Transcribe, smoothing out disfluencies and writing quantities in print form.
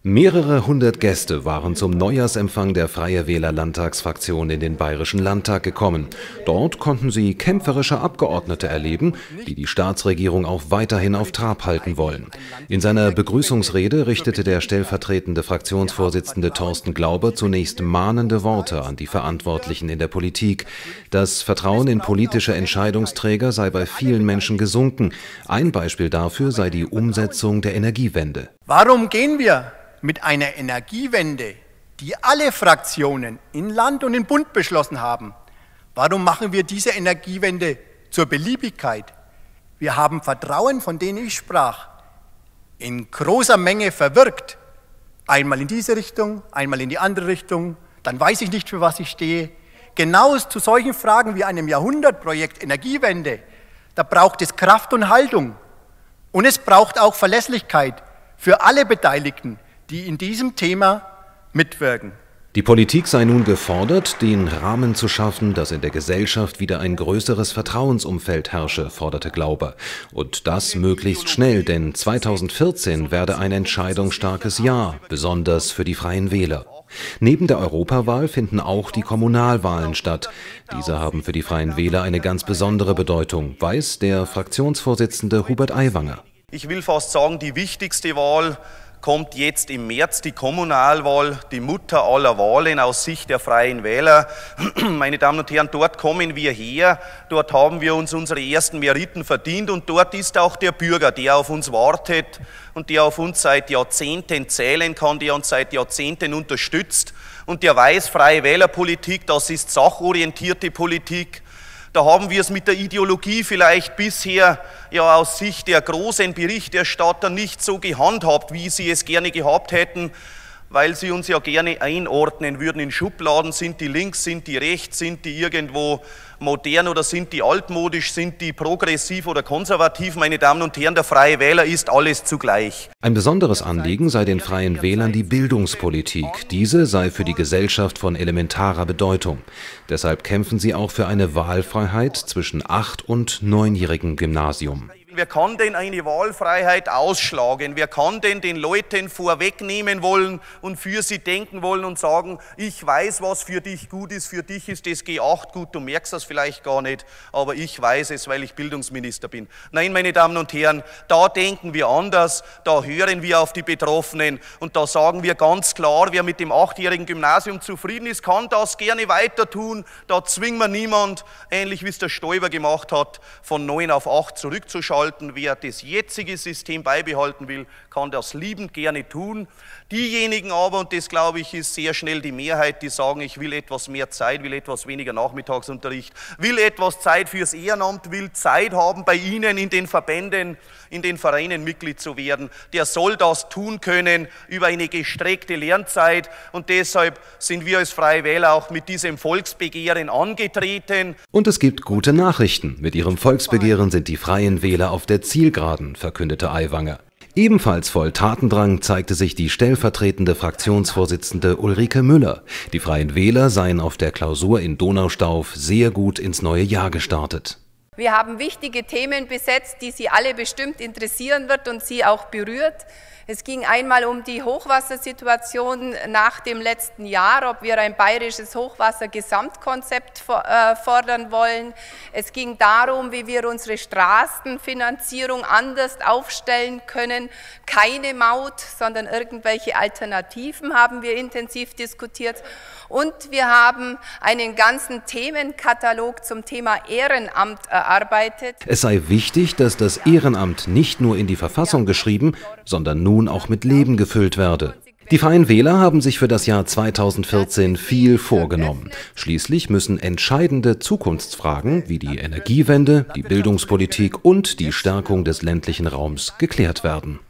Mehrere hundert Gäste waren zum Neujahrsempfang der Freie Wähler Landtagsfraktion in den Bayerischen Landtag gekommen. Dort konnten sie kämpferische Abgeordnete erleben, die die Staatsregierung auch weiterhin auf Trab halten wollen. In seiner Begrüßungsrede richtete der stellvertretende Fraktionsvorsitzende Thorsten Glauber zunächst mahnende Worte an die Verantwortlichen in der Politik. Das Vertrauen in politische Entscheidungsträger sei bei vielen Menschen gesunken. Ein Beispiel dafür sei die Umsetzung der Energiewende. Warum gehen wir mit einer Energiewende, die alle Fraktionen in Land und in Bund beschlossen haben? Warum machen wir diese Energiewende zur Beliebigkeit? Wir haben Vertrauen, von dem ich sprach, in großer Menge verwirkt. Einmal in diese Richtung, einmal in die andere Richtung, dann weiß ich nicht, für was ich stehe. Genau zu solchen Fragen wie einem Jahrhundertprojekt Energiewende, da braucht es Kraft und Haltung. Und es braucht auch Verlässlichkeit für alle Beteiligten, die in diesem Thema mitwirken. Die Politik sei nun gefordert, den Rahmen zu schaffen, dass in der Gesellschaft wieder ein größeres Vertrauensumfeld herrsche, forderte Glauber. Und das möglichst schnell, denn 2014 werde ein entscheidungsstarkes Jahr, besonders für die Freien Wähler. Neben der Europawahl finden auch die Kommunalwahlen statt. Diese haben für die Freien Wähler eine ganz besondere Bedeutung, weiß der Fraktionsvorsitzende Hubert Aiwanger. Ich will fast sagen, die wichtigste Wahl kommt jetzt im März, die Kommunalwahl, die Mutter aller Wahlen aus Sicht der Freien Wähler. Meine Damen und Herren, dort kommen wir her, dort haben wir uns unsere ersten Meriten verdient und dort ist auch der Bürger, der auf uns wartet und der auf uns seit Jahrzehnten zählen kann, der uns seit Jahrzehnten unterstützt und der weiß, Freie Wählerpolitik, das ist sachorientierte Politik. Da haben wir es mit der Ideologie vielleicht bisher ja aus Sicht der großen Berichterstatter nicht so gehandhabt, wie sie es gerne gehabt hätten, weil sie uns ja gerne einordnen würden in Schubladen. Sind die links, sind die rechts, sind die irgendwo modern oder sind die altmodisch, sind die progressiv oder konservativ? Meine Damen und Herren, der Freie Wähler ist alles zugleich. Ein besonderes Anliegen sei den Freien Wählern die Bildungspolitik. Diese sei für die Gesellschaft von elementarer Bedeutung. Deshalb kämpfen sie auch für eine Wahlfreiheit zwischen 8- und 9-jährigen Gymnasium. Wer kann denn eine Wahlfreiheit ausschlagen? Wer kann denn den Leuten vorwegnehmen wollen und für sie denken wollen und sagen, ich weiß, was für dich gut ist, für dich ist das G8 gut, du merkst das vielleicht gar nicht, aber ich weiß es, weil ich Bildungsminister bin. Nein, meine Damen und Herren, da denken wir anders, da hören wir auf die Betroffenen und da sagen wir ganz klar, wer mit dem 8-jährigen Gymnasium zufrieden ist, kann das gerne weiter tun, da zwingen wir niemand, ähnlich wie es der Stoiber gemacht hat, von 9 auf 8 zurückzuschalten. Wer das jetzige System beibehalten will, kann das liebend gerne tun. Diejenigen aber, und das glaube ich ist sehr schnell die Mehrheit, die sagen, ich will etwas mehr Zeit, will etwas weniger Nachmittagsunterricht, will etwas Zeit fürs Ehrenamt, will Zeit haben, bei Ihnen in den Verbänden, in den Vereinen Mitglied zu werden, der soll das tun können über eine gestreckte Lernzeit und deshalb sind wir als Freie Wähler auch mit diesem Volksbegehren angetreten. Und es gibt gute Nachrichten. Mit ihrem Volksbegehren sind die Freien Wähler auf der Zielgeraden, verkündete Aiwanger. Ebenfalls voll Tatendrang zeigte sich die stellvertretende Fraktionsvorsitzende Ulrike Müller. Die Freien Wähler seien auf der Klausur in Donaustauf sehr gut ins neue Jahr gestartet. Wir haben wichtige Themen besetzt, die Sie alle bestimmt interessieren wird und Sie auch berührt. Es ging einmal um die Hochwassersituation nach dem letzten Jahr, ob wir ein bayerisches Hochwassergesamtkonzept fordern wollen. Es ging darum, wie wir unsere Straßenfinanzierung anders aufstellen können. Keine Maut, sondern irgendwelche Alternativen haben wir intensiv diskutiert. Und wir haben einen ganzen Themenkatalog zum Thema Ehrenamt erarbeitet. Es sei wichtig, dass das Ehrenamt nicht nur in die Verfassung geschrieben, sondern nun auch mit Leben gefüllt werde. Die Freien Wähler haben sich für das Jahr 2014 viel vorgenommen. Schließlich müssen entscheidende Zukunftsfragen wie die Energiewende, die Bildungspolitik und die Stärkung des ländlichen Raums geklärt werden.